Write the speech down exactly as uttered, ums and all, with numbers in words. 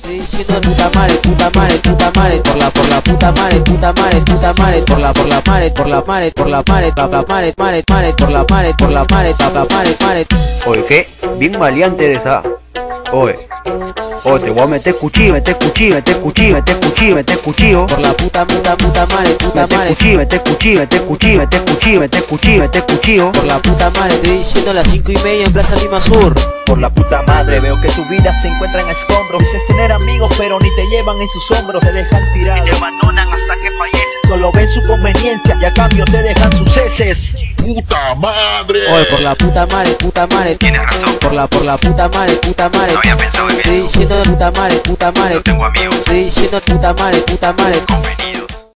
Estoy diciendo puta madre, puta madre, puta madre, por la, por la puta madre, puta madre, puta madre, por la, por la madre, por la madre, por la madre, por la madre, madre, madre, por la madre, por la madre, por la madre, madre. Oye, ¿qué? Bien maleante de esa. Oye. Oye, te voy a meter cuchillo, meter cuchillo, meter cuchillo, meter cuchillo, meter cuchillo. Por la puta, puta, puta madre, puta Meter madre. cuchillo, meter cuchillo, meter cuchillo, meter cuchillo, meter cuchillo, meter cuchillo. Por la puta madre, estoy diciendo a las cinco y media en Plaza Lima Sur. Por la puta madre, veo que tu vida se encuentra en escombros. Dices tener amigos, pero ni te llevan en sus hombros. Te dejan tirado y te abandonan hasta que falleces. Solo ven su conveniencia y a cambio te dejan sus heces. ¡Puta madre! Oye, por la puta madre, puta madre. Tienes razón. Por la, por la puta madre, puta madre. No había pensado en Estoy eso. diciendo puta madre, puta madre. No tengo amigos Estoy diciendo puta madre, puta madre. convenidos.